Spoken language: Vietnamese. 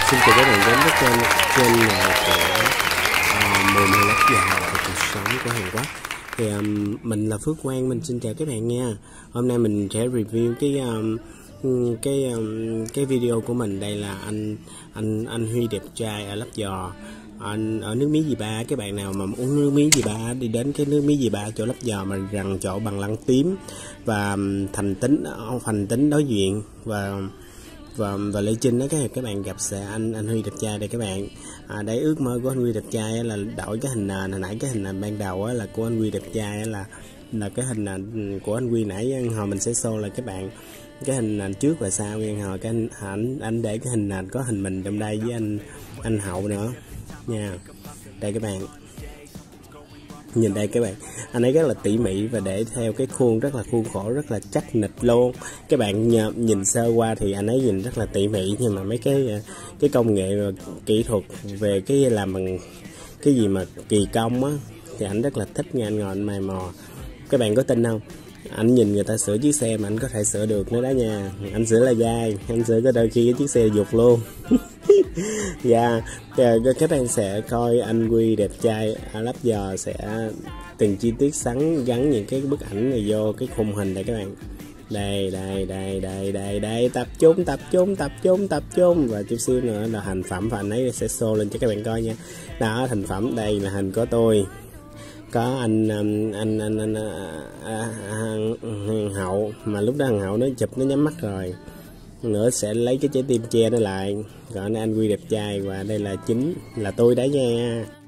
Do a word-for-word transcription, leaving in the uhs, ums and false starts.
Xin chào các bạn đến với kênh kênh của uh, mười mười lăm giờ về cuộc sống của Hàn Quốc. Thì um, mình là Phước Quang, mình xin chào các bạn nha. Hôm nay mình sẽ review cái um, cái um, cái video của mình. Đây là anh anh anh Huy đẹp trai ở Lấp Vò, anh ở nước Mía Dì Ba. Các bạn nào mà uống nước Mía Dì Ba đi đến cái nước Mía Dì Ba chỗ Lấp Vò mà rằng chỗ bằng lăng tím và thành tính thành tính đối diện và và và Lê Trinh đó, các các bạn gặp sẽ anh anh Huy đẹp trai đây các bạn. À, đây ước mơ của anh Huy đẹp trai là đổi cái hình nền. Hồi nãy cái hình nền ban đầu là của anh Huy đẹp trai là là cái hình nền của anh Huy nãy hồi mình sẽ show lại các bạn cái hình nền trước và sau nha. Hồi cái anh anh anh để cái hình nền có hình mình trong đây với anh anh Hậu nữa nha. Đây các bạn nhìn đây các bạn, anh ấy rất là tỉ mỉ và để theo cái khuôn rất là khuôn khổ, rất là chắc nịch luôn. Các bạn nhìn sơ qua thì anh ấy nhìn rất là tỉ mỉ, nhưng mà mấy cái cái công nghệ và kỹ thuật về cái làm bằng cái gì mà kỳ công á thì anh rất là thích nha. Anh ngồi anh mày mò, các bạn có tin không? Anh nhìn người ta sửa chiếc xe mà anh có thể sửa được nữa đó nha. Anh sửa là dai, anh sửa có đôi khi cái chiếc xe dục luôn. Dạ, yeah. Các bạn sẽ coi anh Huy đẹp trai ở Lấp Vò sẽ từng chi tiết sắn gắn những cái bức ảnh này vô cái khung hình này các bạn. Đây đây đây đây đây đây tập trung tập trung tập trung tập trung và chút xíu nữa là thành phẩm và anh ấy sẽ show lên cho các bạn coi nha. Đó, thành phẩm đây là hình của tôi, có anh anh anh anh, anh, anh, anh, anh Hậu, mà lúc đó thằng Hậu nó chụp nó nhắm mắt rồi, nữa sẽ lấy cái trái tim che nó lại. Còn anh Huy đẹp trai và đây là chính là tôi đấy nha.